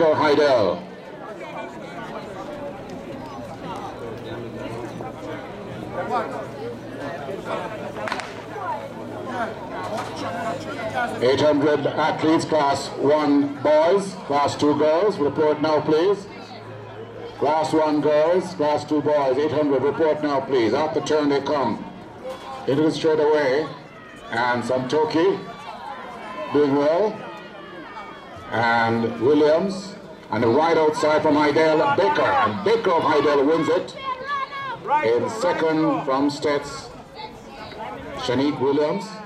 Heidel. .800 athletes, class 1 boys, class 2 girls. Report now, please. Class 1 girls, class 2 boys. 800. Report now, please. At the turn they come. Into the straight away. And Santoki doing well. And Williams. And the right outside from Heidel, Baker. And Baker of Heidel wins it. In second from Stets, Shanique Williams.